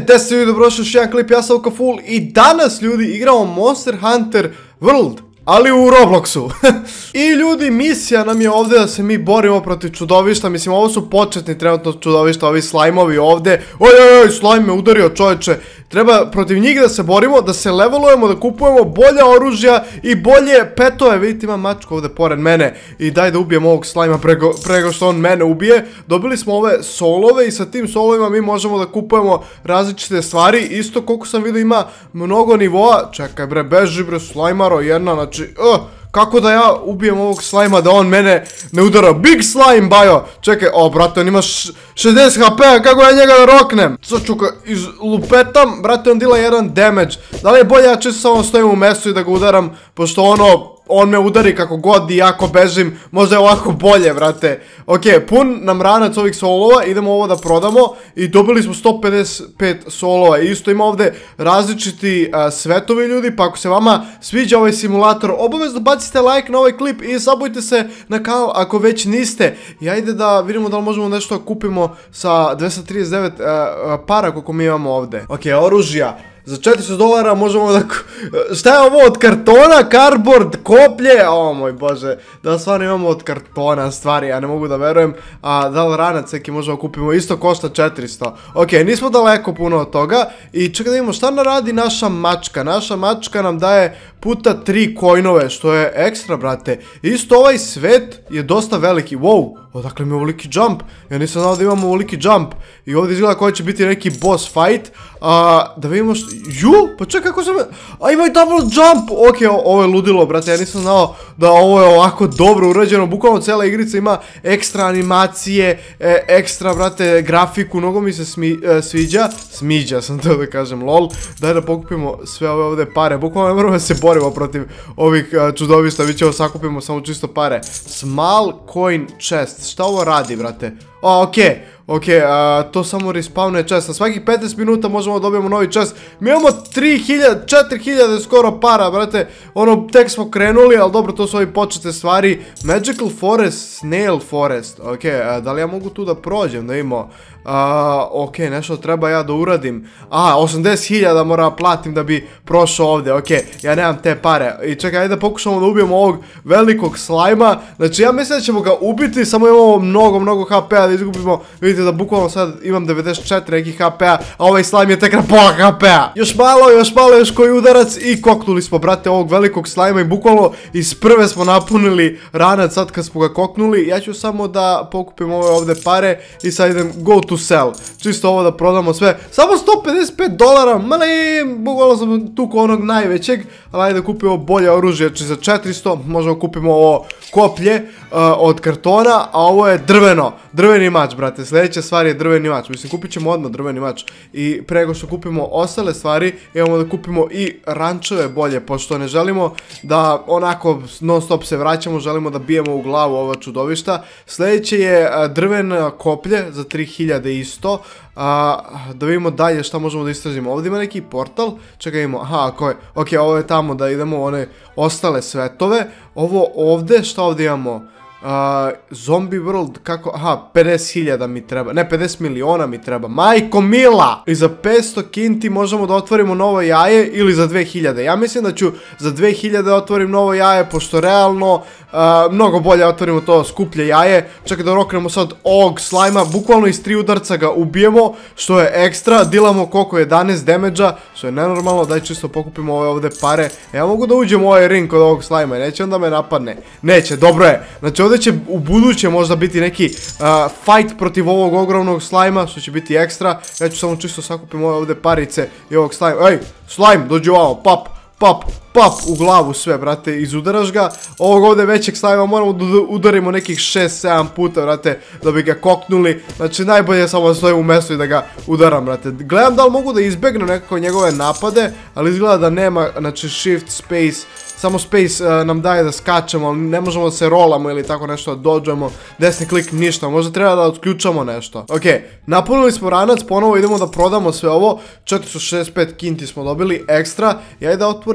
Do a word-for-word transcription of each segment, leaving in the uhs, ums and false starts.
gde ste ljudi, dobrodošli još jedan klip, ja sam Okaful i danas ljudi igramo Monster Hunter World, ali u Robloxu. I ljudi, misija nam je ovdje da se mi borimo protiv čudovišta, mislim ovo su početni trenutno čudovišta, ovi slajmovi ovdje. Ojoj, slajm me udario čovječe. Treba protiv njih da se borimo, da se levelujemo, da kupujemo bolja oružja i bolje petove. Vidite, ima mačku ovdje pored mene i daj da ubijem ovog slajma prego, prego što on mene ubije. Dobili smo ove solove i sa tim solovima mi možemo da kupujemo različite stvari. Isto koliko sam vidio ima mnogo nivoa. Čekaj bre, beži bre slajmaro jedna, znači uh, kako da ja ubijem ovog slajma da on mene ne udara. Big slime, bajo. Čekaj, o brate, on ima šezdeset ha pe, kako ja njega da roknem? Sad ću ga izlupetam, brate, on dila jedan damage. Da li je bolje ja čisto samo stojim u mestu i da ga udaram, pošto ono, on me udari kako god i jako bežim, možda je ovako bolje, brate. Ok, pun nam ranac ovih solova, idemo ovo da prodamo i dobili smo sto pedeset pet solova. I isto ima ovdje različiti uh, svetovi ljudi, pa ako se vama sviđa ovaj simulator, obavezno bacite like na ovaj klip i sabujte se na kanal ako već niste. I ajde da vidimo da li možemo nešto da kupimo sa dvesta trideset devet uh, uh, para koliko mi imamo ovdje. Ok, oružja. Za četiristo dolara možemo da... Šta je ovo od kartona? Cardboard, koplje? O moj bože, da stvarno imamo od kartona stvari, ja ne mogu da verujem. A da li ranac neki možemo kupimo, isto košta četiristo. Ok, nismo daleko puno od toga. I čekaj da vidimo šta nam radi naša mačka. Naša mačka nam daje puta tri coinove, što je ekstra, brate. Isto ovaj svet je dosta veliki. Wow, odakle mi je ovoliki jump? Ja nisam znao da imamo ovoliki jump. I ovdje izgleda koji će biti neki boss fight. A, da vidimo što... Ju, pa čekaj kako sam... A ima i double jump! Ok, ovo je ludilo, brate, ja nisam znao da ovo je ovako dobro urađeno. Bukvalno cijela igrica ima ekstra animacije, e, ekstra, brate, grafiku. Mnogo mi se smi, e, sviđa. Smiđa sam to da kažem, lol. Daj da pokupimo sve ove ovdje pare. Bukvalno ne moramo da se borimo protiv ovih uh, čudovišta. Vi ćemo sakupimo samo čisto pare. Small coin chest. Šta ovo radi, brate? A, ok. Ok, uh, to samo respawnuje chest. Na svakih petnaest minuta možemo da dobijemo novi chest. Mi imamo tri hiljade, četiri hiljade skoro para, brate. Ono, tek smo krenuli, ali dobro, to su ovi početne stvari. Magical forest, snail forest. Ok, uh, da li ja mogu tu da prođem, da imamo... Uh, ok, nešto treba ja da uradim. A, osamdeset hiljada moram platim da bi prošao ovdje. Ok, ja nemam te pare. I čekaj, ajde da pokušamo da ubijemo ovog velikog slajma. Znači, ja mislim da ćemo ga ubiti. Samo imamo mnogo, mnogo ha pe-a da izgubimo. Vidite da bukvalno sad imam devedeset četiri nekih ha pe-a, a ovaj slajm je tek na pola ha pe-a. Još malo, još malo, još koji udarac i koknuli smo, brate, ovog velikog slajma. I bukvalno iz prve smo napunili ranac sad kad smo ga koknuli. Ja ću samo da pokupim ove ovdje pare i sad idem go to sell. Čisto ovo da prodamo sve. Samo sto pedeset pet dolara. Mali, bukvalno sam tuko onog najvećeg. Ali ajde da kupimo bolje oružje. Znači za četiristo možemo kupimo ovo koplje uh, od kartona. A ovo je drveno. Drveni mač, brate. Sljedeća stvar je drveni mač. Mislim, kupit ćemo odmah drveni mač. I pre nego što kupimo ostale stvari, imamo da kupimo i rančeve bolje. Pošto ne želimo da onako non stop se vraćamo. Želimo da bijemo u glavu ova čudovišta. Sljedeće je uh, drveno koplje za tri hiljade isto. A, da vidimo dalje šta možemo da istražimo. Ovdje ima neki portal. Čekaj, imamo, aha, ako je, ok, ovo je tamo da idemo one ostale svetove. Ovo ovdje, šta ovdje imamo? Uh, zombie world, kako, aha, pedeset hiljada mi treba, ne, pedeset miliona mi treba, majko mila! I za petsto kinti možemo da otvorimo novo jaje ili za dve hiljade. Ja mislim da ću za dve hiljade otvorim novo jaje, pošto realno uh, mnogo bolje otvorimo to skuplje jaje. Čekaj da roknemo sad ovog slajma, bukvalno iz tri udarca ga ubijemo, što je ekstra, dilamo koliko jedanaest damage-a, što je nenormalno. Daj čisto pokupimo ove ovdje pare. Ja mogu da uđem u ovaj ring kod ovog slajma, neće onda me napadne. Neće, dobro je. Znači ovdje će u buduće možda biti neki uh, fight protiv ovog ogromnog slajma, što će biti ekstra. Ja ću samo čisto sakupim ove ovdje parice i ovog slajma. Ej, slajm, dođi ovamo, pap, pap, pap, u glavu sve, brate, izudaraš ga. Ovog ovdje većeg slajma moramo da udarimo nekih šest sedam puta, brate, da bi ga koknuli. Znači, najbolje je samo da stojim u mjestu i da ga udaram, brate. Gledam da li mogu da izbjegnem nekako njegove napade, ali izgleda da nema, znači, shift, space, samo space uh, nam daje da skačemo, ali ne možemo da se rolamo ili tako nešto da dođemo. Desni klik, ništa, možda treba da otključamo nešto. Ok, napunili smo ranac, ponovo idemo da prodamo sve ovo. četiristo šezdeset pet kinti smo dobili ekstra. I ajde da otvorimo ovo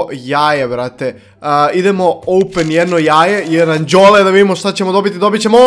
neko jaje, brate. Uh, idemo open jedno jaje, jedan đole da vidimo šta ćemo dobiti. Dobit ćemo...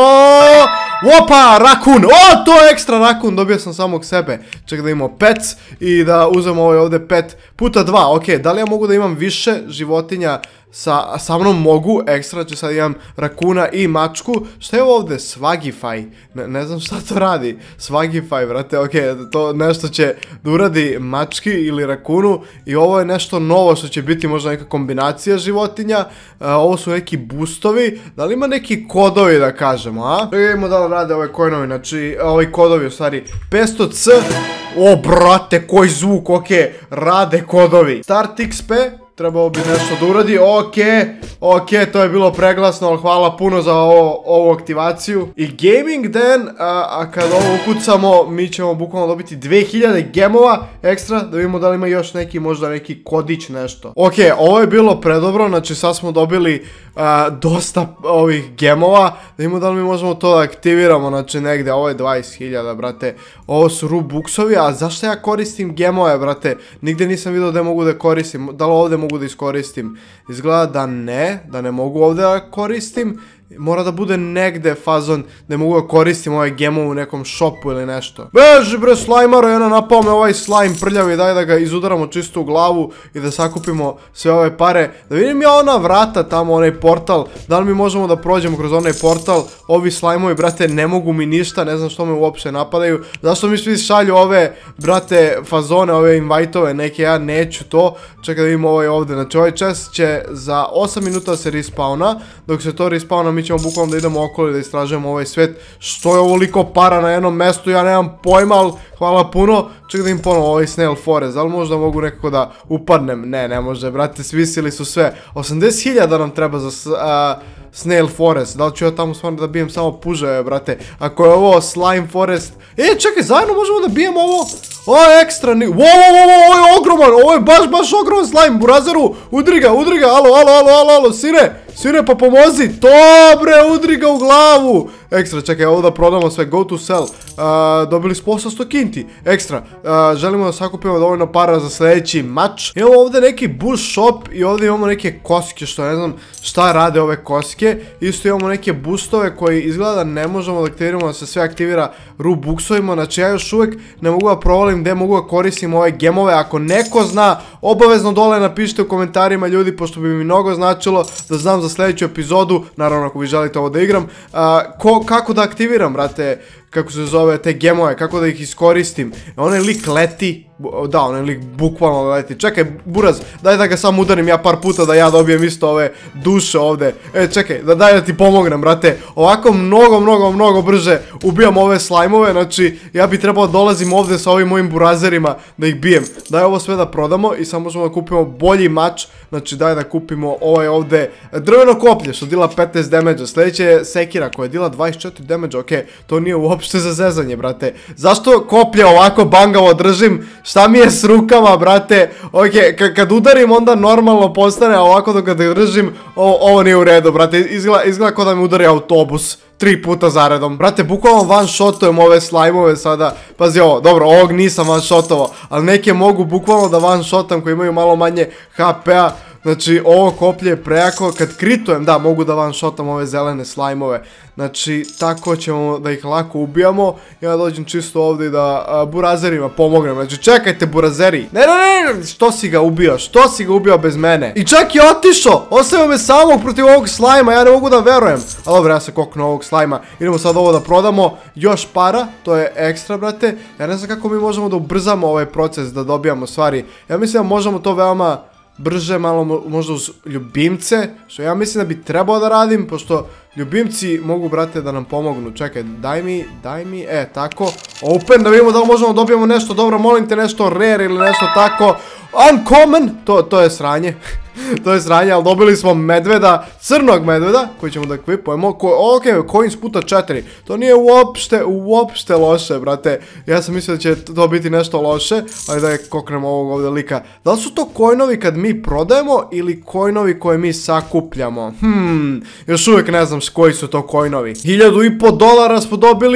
Opa, rakun! O, to je ekstra rakun, dobio sam samog sebe. Čekaj da imamo pets i da uzmemo ovaj ovdje pet puta dva. Ok, da li ja mogu da imam više životinja sa, sa mnom? Mogu, ekstra, će sad imam rakuna i mačku. Šta je ovo ovdje? Swagify. Ne, ne znam šta to radi. Swagify, brate, ok, to nešto će da uradi mački ili rakunu. I ovo je nešto novo što će biti možda neka kombinacija životinja. Uh, ovo su neki boostovi. Da li ima neki kodovi da kažemo, a? Vidimo da li rade ove coinovi, znači, ovi kodovi u stvari. petsto C. O, brate, koji zvuk, ok, rade kodovi. Start X P. Trebao bi nešto da uradi, ok, ok, to je bilo preglasno, ali hvala puno za ovo, ovu aktivaciju. I gaming den, a, a kad ovo ukucamo, mi ćemo bukvalno dobiti dve hiljade gemova ekstra, da vidimo da li ima još neki, možda neki kodić, nešto. Ok, ovo je bilo predobro, znači sad smo dobili a, dosta ovih gemova, da vidimo da li mi možemo to da aktiviramo, znači negde, ovo je dvadeset hiljada, brate, ovo su Robuxovi, a zašto ja koristim gemove, brate, nigde nisam vidio da mogu da koristim, da li ovdje mogu da iskoristim. Izgleda da ne, da ne mogu ovdje da koristim. Mora da bude negde fazon da mogu da koristim ovaj gemov u nekom shopu ili nešto. Beži bre slajmaro, jedna napao me ovaj slime prljavi, daj da ga izudaramo čisto u glavu i da sakupimo sve ove pare. Da vidim ja ona vrata tamo, onaj portal, da li mi možemo da prođemo kroz onaj portal. Ovi slajmovi, brate, ne mogu mi ništa, ne znam što me uopšte napadaju. Zašto mi svi šalju ove, brate, fazone, ove invite-ove neke, ja neću to. Čekaj da vidimo ovaj ovdje, znači ovaj chest će za osam minuta se respawna, dok se to respawna mi ćemo bukvalno da idemo okolo i da istražujemo ovaj svet. Što je ovoliko para na jednom mestu, ja nemam pojma, ali hvala puno. Čekaj da im ponovo ovaj Snail Forest, ali možda mogu nekako da upadnem? Ne, ne može, brate, svisili su sve. osamdeset hiljada nam treba za uh, Snail Forest, da li ću ja tamo stvarno da bijem samo pužave, brate. Ako je ovo Slime Forest, e, čekaj, zajedno možemo da bijemo ovo. Ovo je ekstra, ni... Wow, wow, wow, ovo je ogroman, ovo je baš, baš ogroman slime, burazeru, udri ga, udri ga, alo, alo, alo, alo, alo, sine, sine, pa pomozi, dobre, udri ga u glavu. Ekstra, čekaj, ovo da prodamo sve, go to sell, uh, dobili smo osamsto kinti, ekstra, uh, želimo da sakupimo dovoljno para za sljedeći mač. Imamo ovdje neki bush shop i ovdje imamo neke koske, što ne znam šta rade ove koske, isto imamo neke boostove koji izgleda da ne možemo da aktiviramo, da se sve aktivira Robuxovima, znači ja još uvijek ne mogu da provalim gdje mogu da koristim ove gemove. Ako neko zna, obavezno dole napišite u komentarima, ljudi, pošto bi mi mnogo značilo da znam za sljedeću epizodu, naravno ako vi želite ovo da igram, uh, ko, kako da aktiviram, brate, kako se zove, te gemove, kako da ih iskoristim. Onaj lik leti, da, onaj lik bukvalno leti. Čekaj, buraz, daj da ga sam udarim ja par puta da ja dobijem isto ove duše ovde. E, čekaj, da daj da ti pomognem, brate. Ovako mnogo, mnogo, mnogo brže ubijam ove slajmove, znači ja bi trebao da dolazim ovde sa ovim mojim burazerima da ih bijem. Daj ovo sve da prodamo i samo možemo da kupimo bolji mač, znači daj da kupimo ovaj ovde drveno koplje što dila petnaest damage-a. Sljedeće je sekira koja je dila dvadeset četiri damage-a, okej, to nije uopšte za zezanje, brate. Zašto koplje ovako bangavo držim? Šta mi je s rukama, brate? Okej, kad udarim onda normalno postane, a ovako dok ga držim, ovo nije u redu, brate. Izgleda kao da mi udari autobus tri puta zaredom. Brate, bukvalno one shotujem ove slajmove sada. Pazi ovo, dobro, ovog nisam one shotovao, ali neke mogu bukvalno da one shotam koji imaju malo manje H P-a. Znači, ovo koplje je prejako. Kad kritujem, da, mogu da one shotam ove zelene slajmove. Znači, tako ćemo da ih lako ubijamo. Ja dođem čisto ovdje i da a, burazerima pomognem. Znači, čekajte, burazeri. Ne, ne, ne, što si ga ubio? Što si ga ubio bez mene? I čak je otišao. Ostavio me samog protiv ovog slajma. Ja ne mogu da verujem. Ali dobro, ja se koknu ovog slajma. Idemo sad ovo da prodamo. Još para. To je ekstra, brate. Ja ne znam kako mi možemo da ubrzamo ovaj proces, da dobijamo stvari. Ja mislim da možemo to veoma brže, malo možda uz ljubimce, što ja mislim da bi trebao da radim, pošto ljubimci mogu, brate, da nam pomognu. Čekaj, daj mi, daj mi, e, tako, open, da vidimo da li možemo dobijemo nešto dobro, molim te, nešto rare ili nešto tako. Uncommon, to, to je sranje. To je sranje, ali dobili smo medveda, crnog medveda, koji ćemo da ekvipujemo. Ok, coins puta četiri. To nije uopšte, uopšte loše, brate. Ja sam mislio da će to biti nešto loše, ali da je koknemo ovog ovdje lika. Da li su to coinovi kad mi prodajemo ili coinovi koje mi sakupljamo? Hmm, još uvijek ne znam koji su to coinovi. Hiljadu i po dolara smo dobili.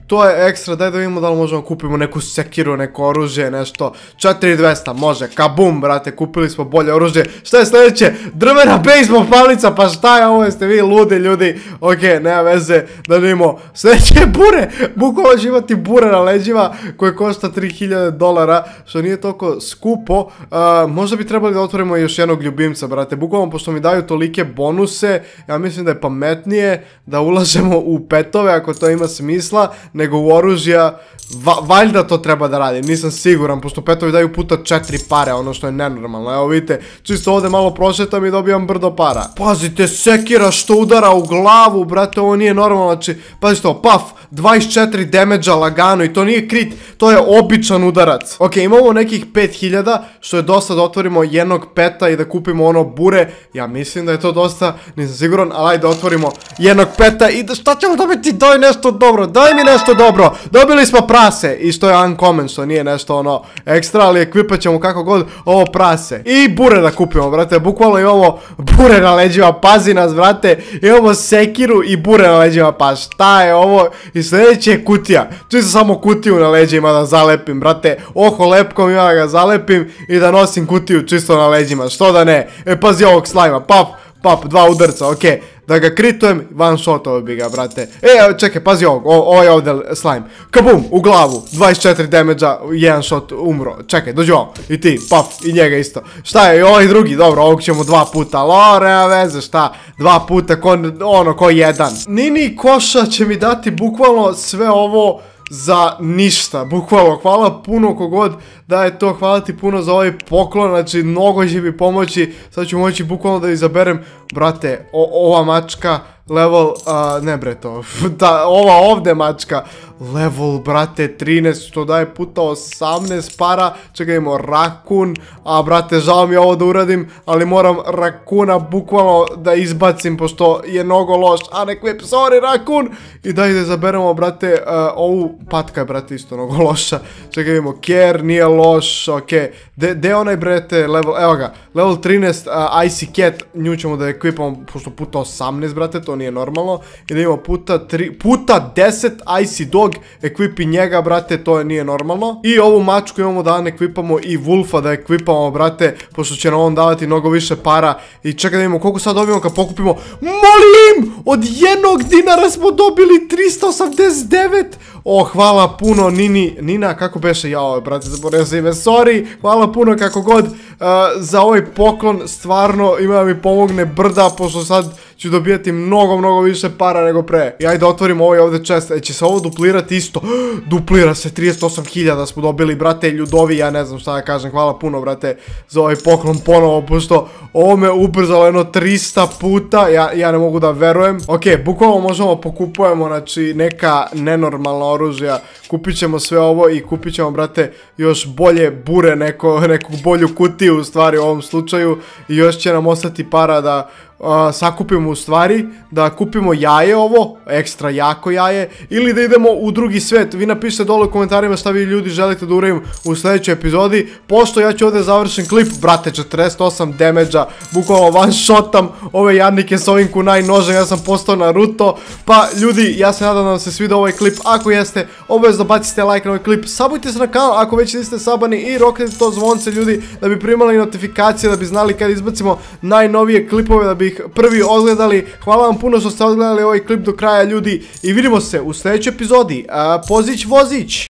to je ekstra, daj da vidimo da li možemo kupimo neku sekiru, neko oružje, nešto, četiri hiljade dvesta, može, kabum, brate, kupili smo bolje oružje, šta je sljedeće, drvena bejsbol palica, pa šta je ovo, jeste vi ludi ljudi, ok, nema veze, da vidimo, sljedeće je bure, bukvalno će imati bure na leđima, koje košta tri hiljade dolara, što nije toliko skupo, možda bi trebali da otvorimo još jednog ljubimca, brate, bukvalno, pošto mi daju tolike bonuse, ja mislim da je pametnije da ulažemo u petove, ako to ima smisla, nego u oružja, valjda to treba da radim, nisam siguran, pošto petovi daju puta četiri pare, ono što je nenormalno, evo vidite, čisto ovdje malo prošetam i dobijam brdo para. Pazite, sekira što udara u glavu, brate, ovo nije normalno, znači, pazite ovo, paf, dvadeset četiri damage-a lagano i to nije crit, to je običan udarac. Ok, imamo nekih pet hiljada, što je dosta da otvorimo jednog peta i da kupimo ono bure, ja mislim da je to dosta, nisam siguran, ali ajde da otvorimo jednog peta i da šta ćemo dobiti, daj nešto dobro, daj mi nešto dobro, dobili smo prase i što je uncommon, što nije nešto ono ekstra, ali ekvipat ćemo kako god ovo prase i bure da kupimo, brate, bukvalno imamo bure na leđima, pazi nas, brate, imamo sekiru i bure na leđima, pa šta je ovo? I sljedeće je kutija, čisto samo kutiju na leđima da zalepim, brate, oho lepkom ima da ga zalepim i da nosim kutiju čisto na leđima, što da ne, e pazi ovog slajma, pap, pap, dva udarca, okej, okay. Da ga kritujem, one shot ovo bi ga, brate. E, čekaj, pazi ovog, ovo je ovdje slime. Kabum, u glavu, dvadeset četiri damage-a, jedan shot, umro. Čekaj, dođi ovo, i ti, paf, i njega isto. Šta je, i ovaj drugi, dobro, ovog ćemo dva puta, lo, nema veze, šta, dva puta, ko, ono, ko jedan. Nini Koša će mi dati bukvalno sve ovo za ništa, bukvalno, hvala puno kogod da je to, hvala ti puno za ovaj poklon, znači mnogo će mi pomoći, sad ću moći bukvalno da izaberem, brate, ova mačka, level, ne bre to, ova ovdje mačka, level, brate, trinaest, što daje puta osamnaest para, čekaj, imamo rakun, a brate, žao mi je ovo da uradim, ali moram rakuna bukvalno da izbacim, pošto je mnogo loš, a nek me, sorry, rakun, i daj da izaberemo, brate, ovu patka je, brate, isto mnogo loša, čekaj, imamo care, nije loš, okej, de je onaj, brate, level, evo ga, level trinaest, Icy Cat, nju ćemo da ekvipamo, pošto puta osamnaest, brate, to nije normalno, i da imamo puta tri, puta deset Icy Dog, ekvipi njega, brate, to je nije normalno, i ovu mačku imamo da ekvipamo i Wolfa da ekvipamo, brate, pošto će nam on davati mnogo više para, i čekaj da vidimo koliko sad dobijemo kad pokupimo, molim, od jednog dinara smo dobili trista osamdeset devet, o, hvala puno, Nini, Nina, kako beše, jao, brate, zaboravio sam ime, sorry, hvala puno kako god, uh, za ovaj poklon, stvarno, ima da mi pomogne brda, pošto sad ću dobijati mnogo, mnogo više para nego pre. I ajde otvorimo ovaj ovdje chest, e, će se ovo duplirati isto, duplira se, trideset osam hiljada smo dobili, brate, ljudovi, ja ne znam šta da kažem, hvala puno, brate, za ovaj poklon ponovo, pošto ovo me ubrzalo jedno trista puta, ja, ja ne mogu da verujem. Ok, bukvalno možemo pokupujemo, znači, neka nenormalna oružja, kupit ćemo sve ovo i kupit ćemo, brate, još bolje bure, neko, neku bolju kutiju u stvari u ovom slučaju i još će nam ostati para da Uh, sakupimo u stvari, da kupimo jaje ovo, ekstra jako jaje, ili da idemo u drugi svet. Vi napišite dole u komentarima šta vi ljudi želite da uradim u sljedećoj epizodi, pošto ja ću ovdje završen klip, brate, četrdeset osam damage-a, bukvalno one shotam ove jadnike s ovim kunai nožem, ja sam postao Naruto, pa ljudi, ja se nadam da vam se svidio ovaj klip, ako jeste, obavezno bacite like na ovaj klip, sabujte se na kanal ako već niste sabani i roknite to zvonce ljudi, da bi primali notifikacije, da bi znali kad izbacimo najnovije klipove, da bi prvi odgledali. Hvala vam puno što ste odgledali ovaj klip do kraja ljudi i vidimo se u sljedećoj epizodi. Pozić vozić!